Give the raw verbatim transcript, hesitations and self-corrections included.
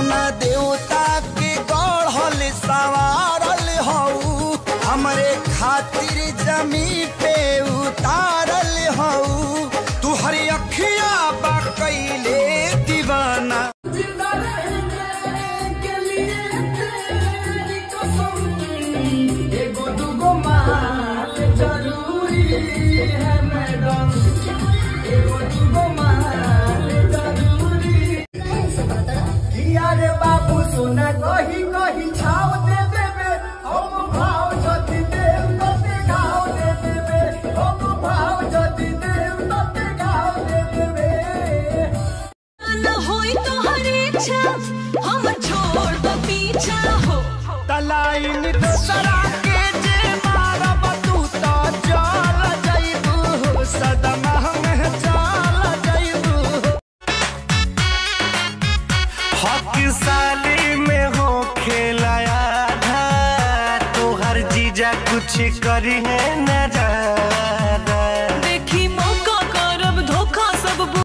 अपना देवता के गढ़ल सवारल हऊ, हमरे खातिर जमी पे उतारल हऊ, तू हरी अखिया बा कैले दीवाना। यारे बाबू सुना कही कही छाव दे देबे, हम भाव जति देव तते घाव दे देबे, हम भाव जति देव तते घाव दे देबे। न होई तो हर इच्छा हम छोड़ दो पीछा हो, तलाइन दूसरा के जे मारब तू तो चल जाइबू, सदमा में चल जाइबू। हक साली में हो खेलाया था, तो हर जीजा कुछ करी है न जा।